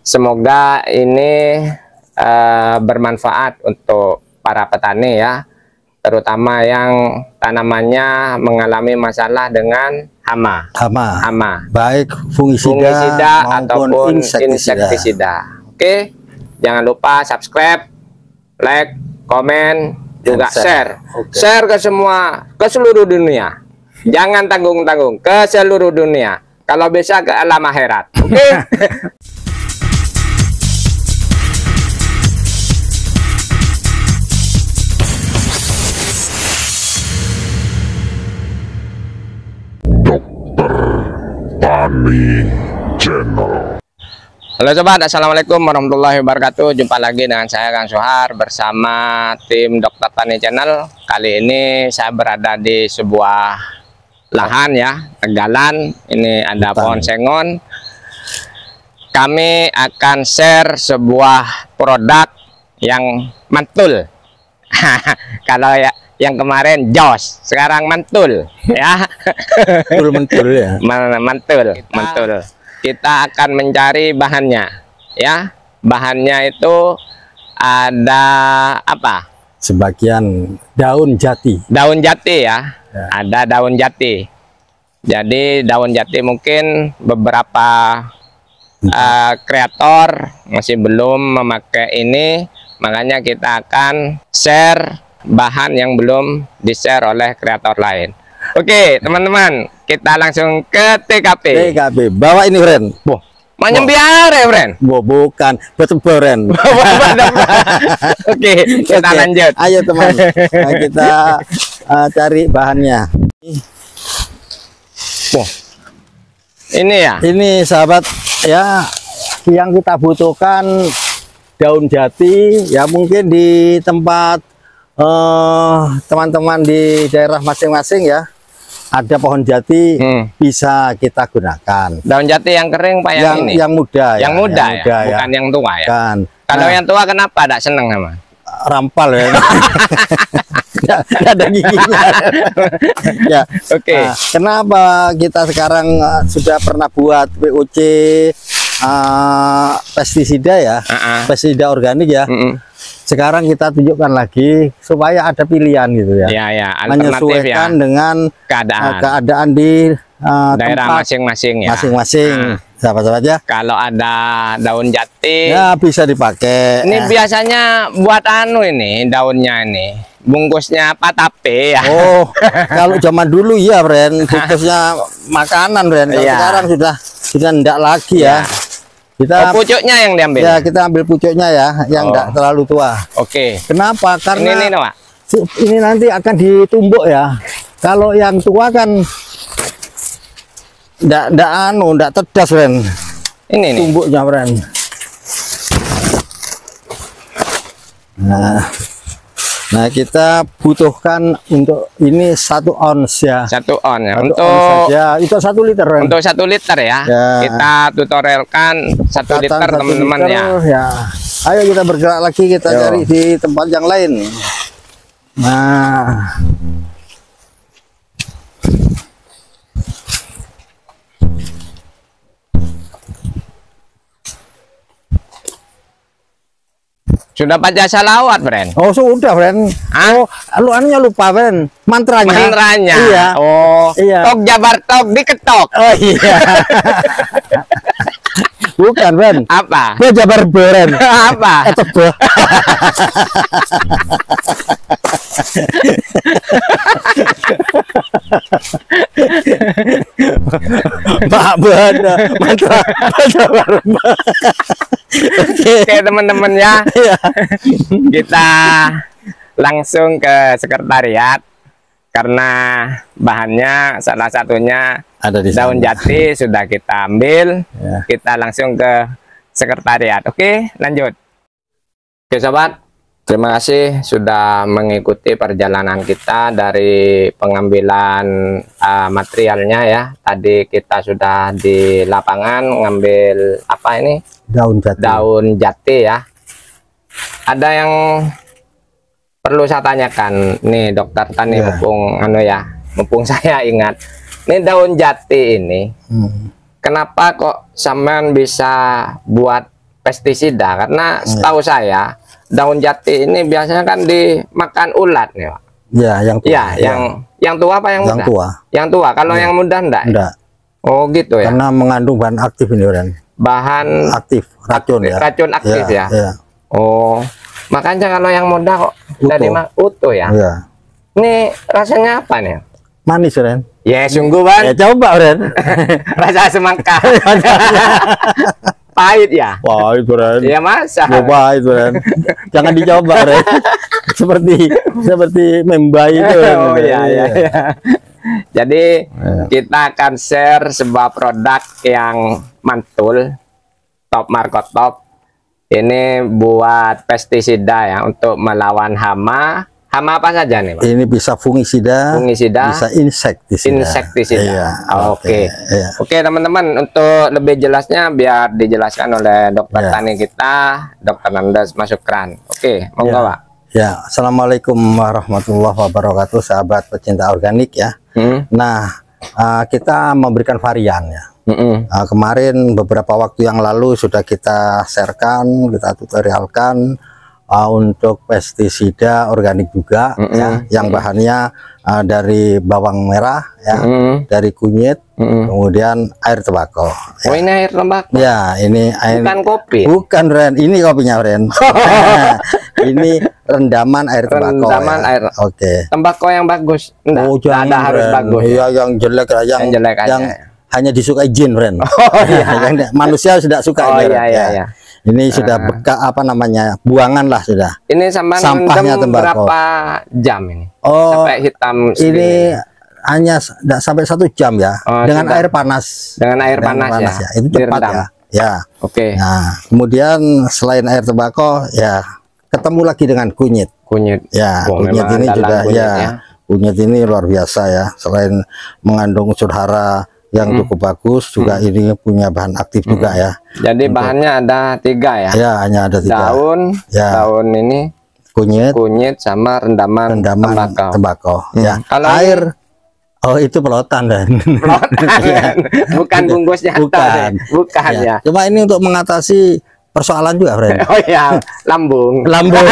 Semoga ini bermanfaat untuk para petani ya, terutama yang tanamannya mengalami masalah dengan hama. Baik fungisida ataupun insektisida. Oke, jangan lupa subscribe, like, komen, juga share. Share ke seluruh dunia. Jangan tanggung-tanggung, ke seluruh dunia. Kalau bisa ke alam akhirat. Oke. Tani Channel. Halo sobat, assalamualaikum warahmatullahi wabarakatuh. Jumpa lagi dengan saya Kang Soehar bersama tim Dokter Tani Channel. Kali ini saya berada di sebuah lahan ya, tegalan. Ini ada pohon sengon. Kami akan share sebuah produk yang mantul. Kalau ya yang kemarin jos, sekarang mantul ya. Mantul ya. Mantul. Kita akan mencari bahannya ya. Bahannya itu ada apa? Sebagian daun jati. Daun jati ya. Ada daun jati. Jadi daun jati mungkin beberapa kreator masih belum memakai ini, makanya kita akan share bahan yang belum di-share oleh kreator lain. Oke, teman-teman, kita langsung ke TKP. Bawa ini, Ren. Boh, mau nyembiar ya, Ren? Boh, bukan, betul, Ren. Oke, kita lanjut. Ayo, teman. Nah, kita cari bahannya. Boh. Ini ya. Ini sahabat ya, yang kita butuhkan daun jati ya, mungkin di tempat teman-teman di daerah masing-masing ya, ada pohon jati bisa kita gunakan. Daun jati yang kering Pak, yang muda, yang muda ya, bukan yang tua ya. Kan. Kalau yang tua kenapa tidak seneng sama? Rampal ya. Nggak ada giginya. Ya. Oke. Nah, kenapa kita sekarang sudah pernah buat POC pestisida ya, pestisida organik ya. Sekarang kita tunjukkan lagi supaya ada pilihan gitu ya. Ya, menyesuaikan ya, dengan keadaan di daerah masing-masing ya. Sahabat-sahabat ya. Kalau ada daun jati ya bisa dipakai. Ini biasanya buat ini daunnya ini. Bungkusnya apa tape ya? Oh, kalau zaman dulu ya, Ren, bungkusnya makanan, Ren. Kalau sekarang sudah enggak lagi ya. Kita pucuknya yang diambil. Ya, kita ambil pucuknya ya, yang enggak terlalu tua. Oke. Kenapa? Karena ini Pak. Ini nanti akan ditumbuk ya. Kalau yang tua kan enggak cerdas, Ren. Ini nih. Tumbuknya, Ren. Nah, kita butuhkan untuk ini 1 ons ya. 1 ons ya. Itu 1 liter. Ren. Untuk 1 liter ya. Kita tutorialkan 1 liter teman-teman ya. Ayo kita bergerak lagi, kita cari di tempat yang lain. Nah, sudah baca salawat, Bren? Oh, sudah, Bren. Oh, lu anunya lupa, Bren. Mantranya. Iya. Oh, iya. Tok jabar tok diketok. Oh iya. Bukan, Bren. Apa? Dia jabar beren. Apa? Tebel. Mbak Banda, mantra Oke, teman-teman ya. Kita langsung ke sekretariat karena bahannya salah satunya ada di daun jati sudah kita ambil. Kita langsung ke sekretariat. Oke, lanjut. Oke, sobat. Terima kasih sudah mengikuti perjalanan kita dari pengambilan materialnya ya. Tadi kita sudah di lapangan ngambil apa ini? Daun jati ya. Ada yang perlu saya tanyakan nih Dokter Tani, mumpung saya ingat. Ini daun jati ini. Kenapa kok sampean bisa buat pestisida, karena setahu saya daun jati ini biasanya kan dimakan ulat nih, Pak. Ya, yang tua. Ya, yang tua apa yang muda? Yang tua. Yang tua. Kalau yang muda enggak? Enggak. Oh, gitu ya. Karena mengandung bahan aktif ini, Ren. Bahan Aktif, racun ya. Racun aktif ya. Ya. Oh, makanya kalau yang muda kok dari utuh ya. Iya. Ini rasanya apa nih? Manis, Ren. Ya, sungguh Bang. Ya, coba, Ren. Rasa semangka. Pahit ya? Pahit, Ren. Iya, masa. Pahit, Ren. Jangan dicoba, Ren. seperti membai itu. Oh iya. Jadi kita akan share sebuah produk yang mantul, top market top. Ini buat pestisida ya, untuk melawan hama. Hama apa saja nih, Pak? Ini bisa fungisida, bisa insektisida. Iya. Oke. Iya. Oke, teman-teman, untuk lebih jelasnya biar dijelaskan oleh dokter tani kita, Dokter Andes Masukran. Oke, monggo, Pak. Ya, assalamualaikum warahmatullahi wabarakatuh, sahabat pecinta organik ya. Nah, kita memberikan varian ya. Kemarin beberapa waktu yang lalu sudah kita sharekan, kita tutorialkan untuk pestisida organik juga ya, yang bahannya dari bawang merah ya, dari kunyit, kemudian air tembakau. Oh, ini air tembakau. Ya, ini air. Bukan kopi. Bukan, Ren. Ini kopinya, Ren. Ini rendaman air tembakau. Rendaman air. Oke. Tembakau yang bagus. Enggak, ada harus bagus. Iya, yang jelek yang jelek aja. Yang hanya disukai jin, Ren. Oh, iya. Yang manusia sudah suka. Oh, iya. Ini sudah bekas apa namanya, buangan lah sudah. Ini sampahnya tembakau. Berapa jam ini? Oh, sampai hitam segini. Ini hanya tidak sampai 1 jam ya, dengan air panas. Dengan air panas ya. Itu cepat ya. Ya. Oke. Nah, kemudian selain air tembakau ya, ketemu lagi dengan kunyit. Kunyit. Ya, kunyit ini juga ya. Kunyit ini luar biasa ya. Selain mengandung unsur hara yang cukup bagus, juga ini punya bahan aktif juga ya. Jadi bahannya ada 3 ya? Ya, hanya ada 3. Daun ini, kunyit sama rendaman tembakau. Ya. Kalau air, itu pelotan dan. Bukan bungkusnya. Bukan ya. Cuma ini untuk mengatasi persoalan juga, Friend. Oh ya, lambung.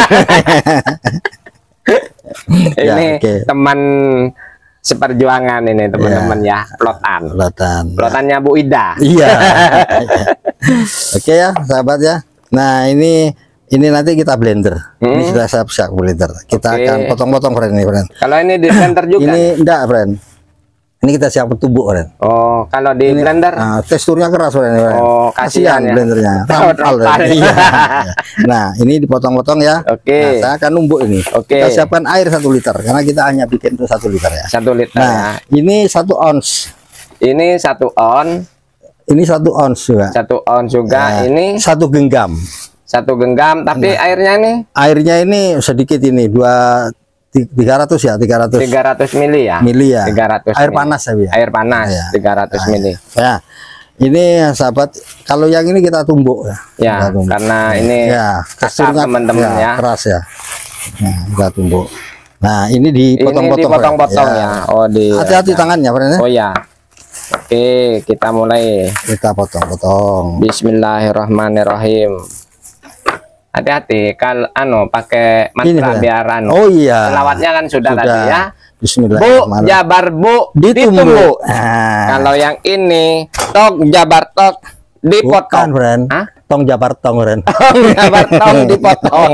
Ini teman seperjuangan ini, teman-teman ya, pelotannya Bu Ida. Iya. Oke ya, sahabat ya. Nah, ini nanti kita blender. Ini sudah siap blender. Kita akan potong-potong, Friend, ini, Friend. Kalau ini di blender juga? Ini enggak, Friend. Ini kita siap tumbuk, Friend. Oh, kalau di blender? Teksturnya keras, Friend. Oh, kasihan ya. Blendernya. Iya. Nah, ini dipotong-potong ya. Oke. Nah, saya akan numbuk ini. Kita siapkan air 1 liter karena kita hanya bikin itu 1 liter ya. 1 liter. Nah, ini 1 ons. Ini 1 on. Ini 1 ons juga. 1 ons juga. Nah, ini 1 genggam. 1 genggam, tapi airnya ini? Airnya ini sedikit ini, 300 ya, 300 mili ya. 300 air panas ya. Air panas ya. 300 mili. Ya. Ini sahabat, kalau yang ini kita tumbuk ya. Ya, karena ini kasar teman-teman ya. Keras ya. Nah, kita tumbuk. Nah, ini dipotong-potong ya. Oh, hati-hati tangannya, Friend. Oh ya. Oke, kita mulai. Kita potong-potong. Bismillahirrahmanirrahim. Hati-hati kalau pakai mantra biar Oh iya. Selawatnya kan sudah tadi ya. Bismillahirrahmanirrahim. Bu jabar bu ditumbuk. Kalau yang ini tok jabar tok dipotong. Bukan, Friend. Tong jabar tong, Friend. Tong jabar tong dipotong.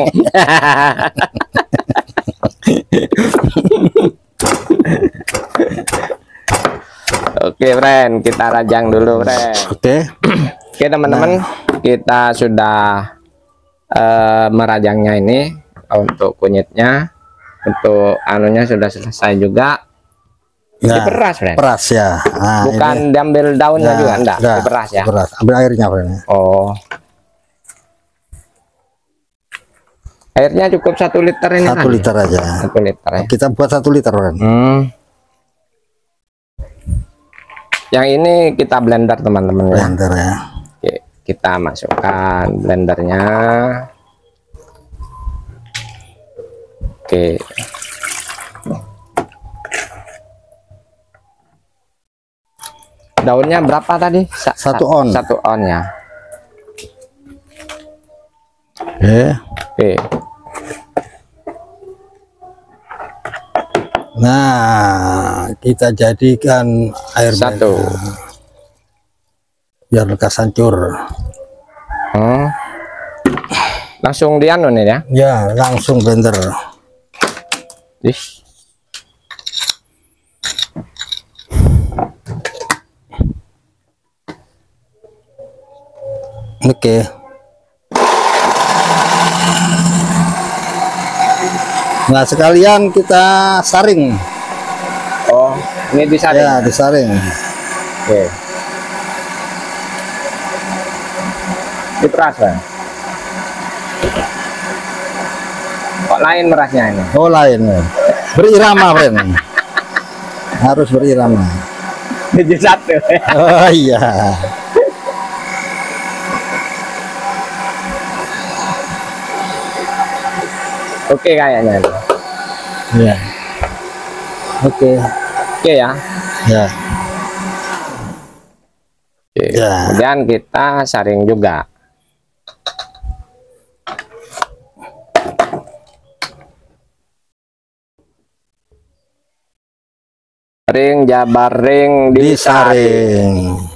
Oke, Friend, kita rajang dulu, Friend. Oke, teman-teman, kita sudah merajangnya ini untuk kunyitnya, untuk anunya sudah selesai juga. Ya, diperas, Friend. Peras ya. Nah, bukan ini. diambil daunnya juga, enggak, diperas ya. Diperas. Ambil airnya, Friend. Oh. Airnya cukup 1 liter ini. 1 liter aja. 1 liter ya. Kita buat 1 liter, Friend. Yang ini kita blender, teman-teman ya. Blender ya. Oke, kita masukkan blendernya. Oke. Daunnya berapa tadi? 1 on. 1 on ya. Oke. Nah, kita jadikan air Satu. biar lekas hancur. Langsung dianu nih ya? Ya, langsung blender. Ih. Oke. Nah, sekalian kita saring. Oh, ini disaring. Ya, disaring. Oke. Diperas, Bang. Kok lain merasnya ini? Oh, lain. Berirama, friend. Harus berirama. Jadi satu. Oh iya. Oke kayaknya. Ya. Oke. Oke ya. Ya. Oke. Ya. Kemudian kita saring juga. Ring jabar ring disaring. Disaring.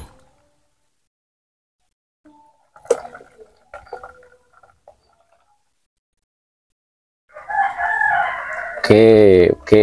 Oke.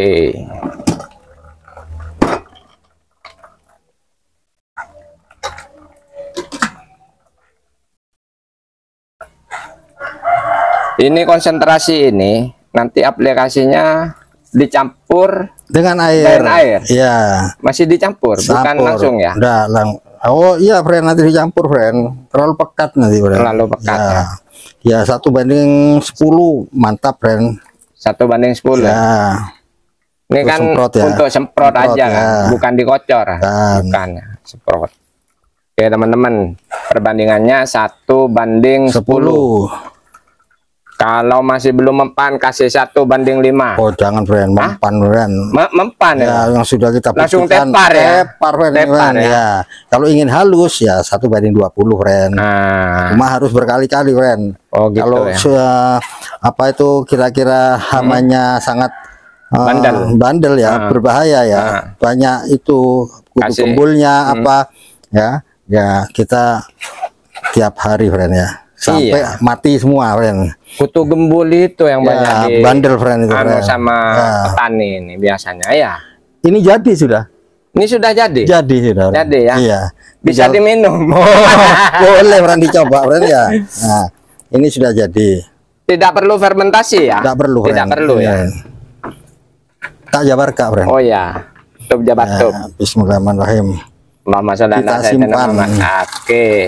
Ini konsentrasi ini nanti aplikasinya dicampur Dengan air. dengan air. Iya. Masih dicampur, bukan Campur. langsung ya? Udah, oh iya, friend, nanti dicampur, friend. Terlalu pekat nanti, friend. Terlalu pekat Ya. ya. Ya, 1:10. Mantap, friend. 1:10. Ya. Ini Untuk kan semprot ya. untuk semprot Semprot aja ya. kan, bukan dikocor. Bukan ya, semprot. Oke teman-teman, perbandingannya 1:10. Kalau masih belum mempan, kasih 1:5. Oh, jangan, friend. Mempan, friend. Mempan ya? Ya, yang sudah kita Langsung buktikan. tepar ya? Tepar, friend. Tepar Friend. ya? Ya. Kalau ingin halus, ya 1:20, friend. Nah, Cuma harus berkali-kali, friend. oh gitu Kalau ya. apa itu kira-kira hamanya sangat bandel ya, berbahaya ya. Banyak itu kutu gembulnya apa ya. Ya, kita tiap hari, friend ya. Sampai mati semua, friend. Kutu gembul itu yang Ya, banyak di bandel, friend, itu, friend. sama Ya. petani ini biasanya ya. Ini jadi sudah. Ini sudah jadi. Jadi sudah. Friend. Jadi ya. Iya. Bisa diminum. Boleh, friend, dicoba, friend ya. Nah, ini sudah jadi. Tidak perlu fermentasi ya? Tidak perlu, Tidak friend. perlu ya. Tak jabar, Kak, friend. Oh ya. Tub jabat tub. Ya, bismillahirrahmanirrahim. Mama sudah Kita simpan. Oke.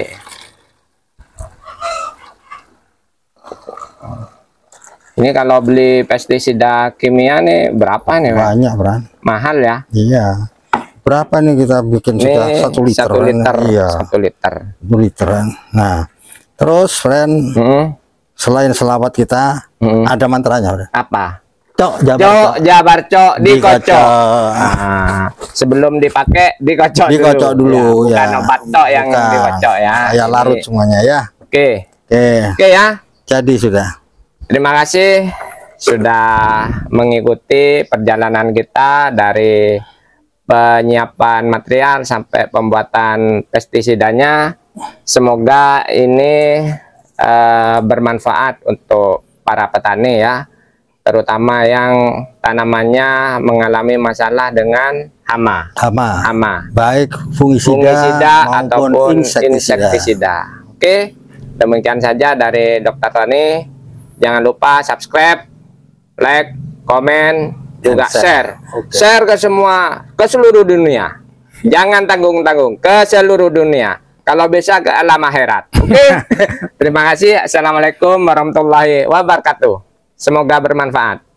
Ini kalau beli pestisida kimia nih berapa nih, Pak? Banyak, friend. Mahal ya? Iya. Berapa nih kita bikin Ini sudah 1 liter? 1 liter. Iya. 1 liter. 1 literan. Nah, terus, friend, selain selawat kita, ada mantranya, friend. Apa? Cok, jabar cok, dikocok. Dikocok. Nah, sebelum dipakai dikocok dulu. Ya, bukan Ya. obat tok yang Bukan. dikocok ya. Ya, larut Ini. semuanya ya. Oke. Oke. Oke ya. Jadi sudah. Terima kasih sudah mengikuti perjalanan kita dari penyiapan material sampai pembuatan pestisidanya. Semoga ini bermanfaat untuk para petani ya, terutama yang tanamannya mengalami masalah dengan hama. Baik fungisida ataupun insektisida. Oke, demikian saja dari Dr. Tani. Jangan lupa subscribe, like, komen, juga share. Share ke seluruh dunia. Jangan tanggung-tanggung, ke seluruh dunia. Kalau bisa ke alam akhirat. Oke. Terima kasih. Assalamualaikum warahmatullahi wabarakatuh. Semoga bermanfaat.